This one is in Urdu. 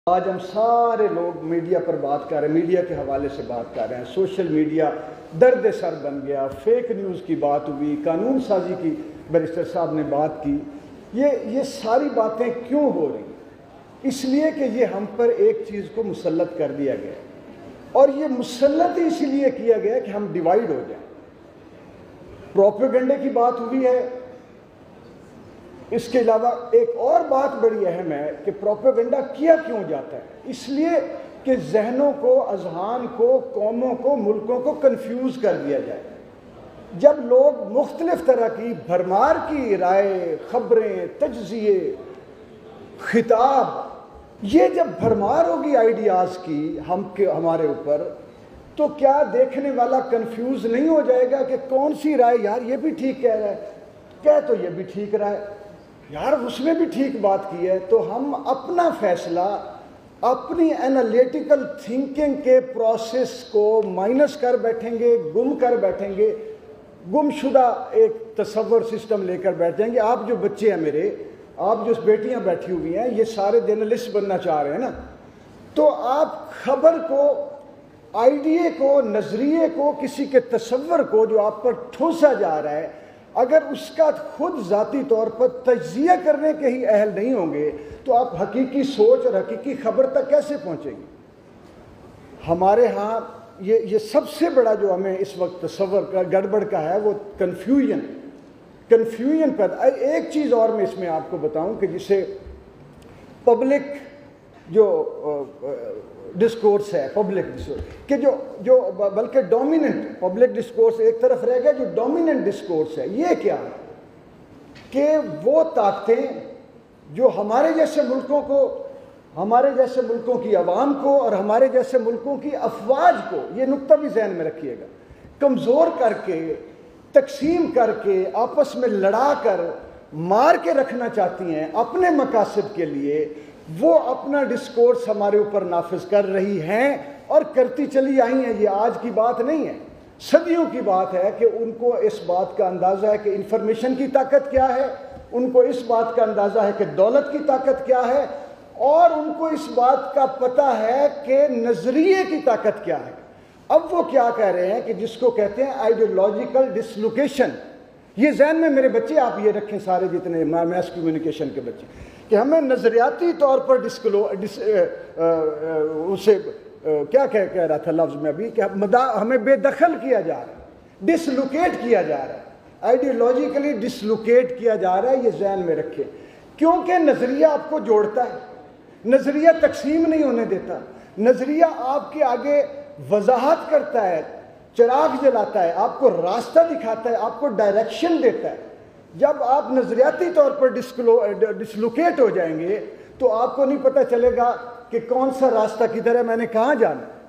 آج ہم سارے لوگ میڈیا پر بات کر رہے ہیں، میڈیا کے حوالے سے بات کر رہے ہیں، سوشل میڈیا درد سر بن گیا، فیک نیوز کی بات ہوئی، قانون سازی کی بیرسٹر صاحب نے بات کی۔ یہ ساری باتیں کیوں ہو رہی ہیں؟ اس لیے کہ یہ ہم پر ایک چیز کو مسلط کر دیا گیا، اور یہ مسلط اس لیے کیا گیا کہ ہم ڈیوائیڈ ہو جائیں۔ پروپیگنڈے کی بات ہوئی ہے، اس کے علاوہ ایک اور بات بڑی اہم ہے کہ پروپیگنڈا کیا کیوں جاتا ہے؟ اس لیے کہ ذہنوں کو، اذہان کو، قوموں کو، ملکوں کو کنفیوز کر دیا جائے۔ جب لوگ مختلف طرح کی بھرمار کی رائے، خبریں، تجزیے، خطاب، یہ جب بھرمار ہوگی آئیڈیاز کی ہمارے اوپر، تو کیا دیکھنے والا کنفیوز نہیں ہو جائے گا کہ کون سی رائے، یار یہ بھی ٹھیک کہہ رہا ہے، کہہ تو یہ بھی ٹھیک رہا ہے، یار اس نے بھی ٹھیک بات کی ہے۔ تو ہم اپنا فیصلہ اپنی انالیٹیکل تھنکنگ کے پروسیس کو مائنس کر بیٹھیں گے، گم کر بیٹھیں گے، گم شدہ ایک تصور سسٹم لے کر بیٹھ جائیں گے۔ آپ جو بچے ہیں میرے، آپ جو بیٹیاں بیٹھی ہوئی ہیں، یہ سارے جرنلسٹ بننا چاہ رہے ہیں نا، تو آپ خبر کو، آئیڈیے کو، نظریے کو، کسی کے تصور کو جو آپ پر ٹھونسا جا رہا ہے، اگر اس کا خود ذاتی طور پر تجزیہ کرنے کے ہی اہل نہیں ہوں گے تو آپ حقیقی سوچ اور حقیقی خبر تک کیسے پہنچیں گے؟ ہمارے ہاں یہ سب سے بڑا جو ہمیں اس وقت تصور کا گڑبڑ کا ہے وہ کنفیوژن پیدا۔ ایک چیز اور میں اس میں آپ کو بتاؤں کہ جسے پبلک جو ڈسکورس ہے، پبلک ڈسکورس کہ جو بلکہ ڈومیننٹ پبلک ڈسکورس ایک طرف رہ گیا، جو ڈومیننٹ ڈسکورس ہے یہ کیا ہے کہ وہ طاقتیں جو ہمارے جیسے ملکوں کو، ہمارے جیسے ملکوں کی عوام کو اور ہمارے جیسے ملکوں کی افواج کو، یہ نقطہ بھی ذہن میں رکھیے گا، کمزور کر کے، تقسیم کر کے، آپس میں لڑا کر، مار کے رکھنا چاہتی ہیں اپنے مقاصد کے لیے، وہ اپنا ڈسکورس ہمارے اوپر نافذ کر رہی ہیں اور کرتی چلی آئی ہیں۔ یہ آج کی بات نہیں ہے، صدیوں کی بات ہے کہ ان کو اس بات کا اندازہ ہے کہ انفارمیشن کی طاقت کیا ہے، ان کو اس بات کا اندازہ ہے کہ دولت کی طاقت کیا ہے، اور ان کو اس بات کا پتہ ہے کہ نظریے کی طاقت کیا ہے۔ اب وہ کیا کہہ رہے ہیں کہ جس کو کہتے ہیں آئیڈیولوجیکل ڈسلوکیشن۔ یہ ذہن میں میرے بچے آپ یہ رکھیں، سارے جتنے میس کمیونیکیشن کے بچے، کہ ہمیں نظریاتی طور پر اسے کیا کہہ رہا تھا لفظ میں ابھی، کہ ہمیں بے دخل کیا جا رہا ہے، ڈسلوکیٹ کیا جا رہا ہے، آئیڈیولوجیکلی ڈسلوکیٹ کیا جا رہا ہے۔ یہ ذہن میں رکھیں، کیونکہ نظریہ آپ کو جوڑتا ہے، نظریہ تقسیم نہیں ہونے دیتا، نظریہ آپ کے آگے وضاحت کرتا ہے، چراغ جلاتا ہے، آپ کو راستہ دکھاتا ہے، آپ کو ڈائریکشن دیتا ہے۔ جب آپ نظریاتی طور پر ڈسلوکیٹ ہو جائیں گے تو آپ کو نہیں پتہ چلے گا کہ کون سا راستہ کدھر ہے، میں نے کہاں جانا ہے۔